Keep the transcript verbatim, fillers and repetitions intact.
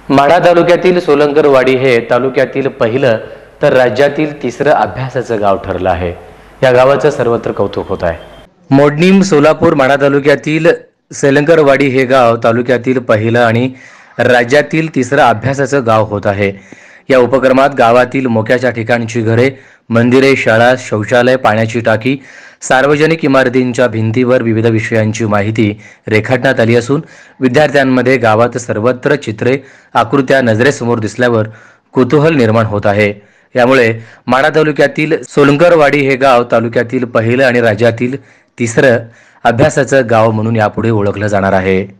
माढा तालुक्यातील सोलंकरवाडी हे तालुक्यातील पहिलं तर राज्यातील तिसरं अभ्यासाचं गाव ठरलं आहे। या गावाचं सर्वत्र कौतुक होत आहे। मोडणीम सोलापूर माढा तालुक्यातील सोलंकरवाडी हे गाव तालुक्यातील पहिलं आणि राज्यातील तिसरं अभ्यासाचं गाव होत आहे। या उपक्रमात गावातील मोक्याच्या ठिकाणची घरे, मंदिरे, शाळा, शौचालय, पाण्याची टाकी, सार्वजनिक इमारतींच्या भिंतीवर विविध विषयांची माहिती रेखाटण्यात आली असून विद्यार्थ्यांमध्ये गावात सर्वत्र चित्रे, आकृत्या नजरेसमोर दिसल्यावर कुतूहल निर्माण होत आहे। यामुळे माढा तालुक्यातील सोलंकरवाडी हे गाव तालुक्यातील पहिलं आणि राज्यातील तिसरं अभ्यासाचं गाव म्हणून यापुढे ओळखलं जाणार आहे।